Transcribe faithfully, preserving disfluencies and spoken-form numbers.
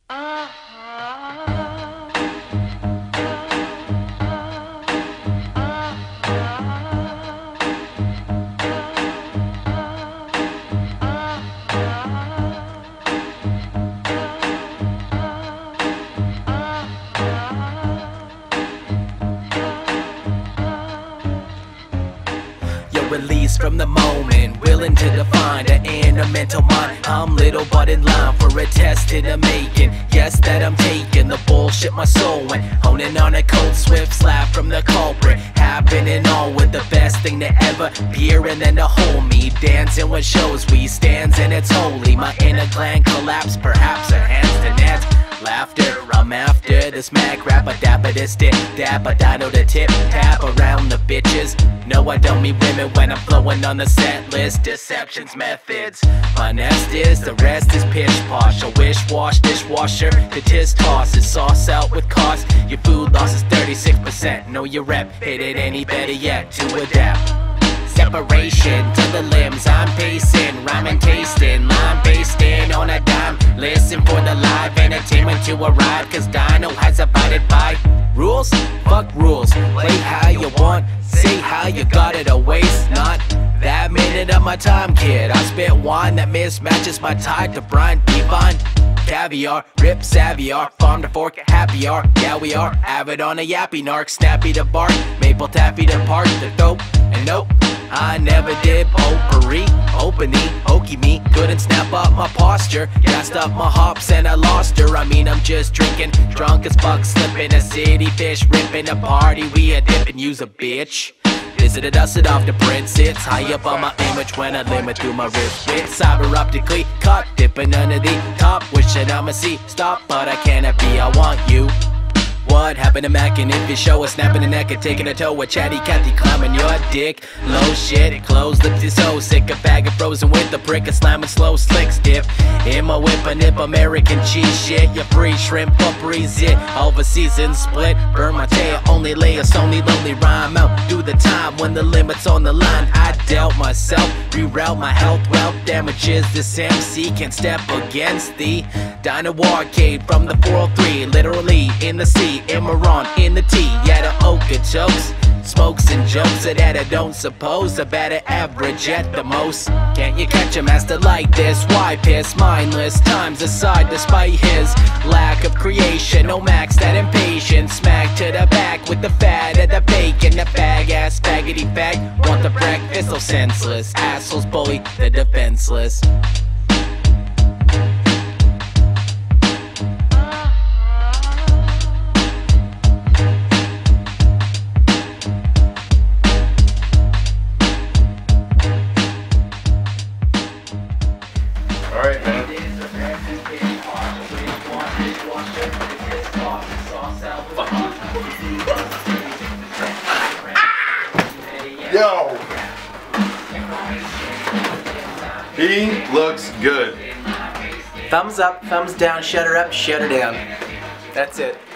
Released from the moment, willing to define an inner mental mind. I'm little but in line for a test in the making. Yes, that I'm taking the bullshit my soul went, honing on a cold swift slap from the culprit. Happening all with the best thing to ever appear, and then to hold me, dancing with shows we stands and it's holy. My inner gland collapse, perhaps a hands to hands. Laughter, I'm after this Mac rap, a dapper this dip, dap a dino to tip, tap around the bitches. No, I don't mean women when I'm flowing on the set list. Deceptions, methods, my nest is, the rest is pish posh. A wish wash, dishwasher, the tis toss is sauce out with cost. Your food loss is thirty-six percent, know your rep, hit it any better yet to adapt. Separation to the limbs, I'm pacing, rhyming, tasting, line basting on a dime. Listen for the live entertainment to arrive, cause Dino has abided by rules. Fuck rules, play how you want, say how you got it, a waste not that minute of my time, kid. I spit wine that mismatches my tide to brine, divine caviar, rip saviar, farm to fork, happy hour. Yeah, we are avid on a yappy narc, snappy to bark, maple taffy to park the dope. And nope, I never did potpourri, opening, hokey me, couldn't snap up my posture, gassed up my hops and I lost her. I mean I'm just drinking, drunk as fuck, slipping a city fish, ripping a party, we a dip and use a bitch. Visited us it off the print sits high up on my image when I limit through my wrist with cyber optically caught dipping under the top, wishing I'ma see stop, but I cannot be, I want you. What happened to Mac, and if you show a snapping the neck and taking a toe with chatty Cathy climbing your dick. Low shit, closed lips is so sick, a bag of frozen with the prick, a slamming slow slick stiff. In my whip a nip American cheese shit, you free shrimp up breeze it. Over season split, burn my tail, only lay a only lonely rhyme out. Do the time when the limit's on the line. I doubt myself, reroute my health, wealth damages. This M C can step against the Dino arcade from the four oh three, literally in the sea. Imran in the tea, yeah, the ochre chokes, smokes and jokes that I don't suppose I better average at the most. Can't you catch a master like this? Why piss mindless times aside despite his lack of creation? No max that impatient, smack to the back with the fat of the bacon. The fag ass faggoty fag, want the breakfast so senseless. Assholes bully the defenseless. Alright, man. Yo! He looks good. Thumbs up, thumbs down, shut her up, shut her down. That's it.